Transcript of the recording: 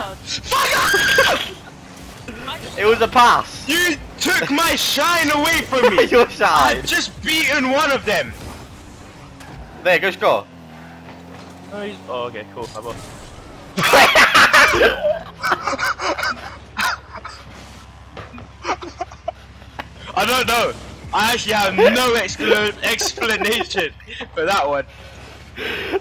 Fuck off! It was a pass. You took my shine away from me. Your shine. I've just beaten one of them. There, go score. Oh, he's... oh, okay, cool. I won. I don't know. I actually have no explanation for that one.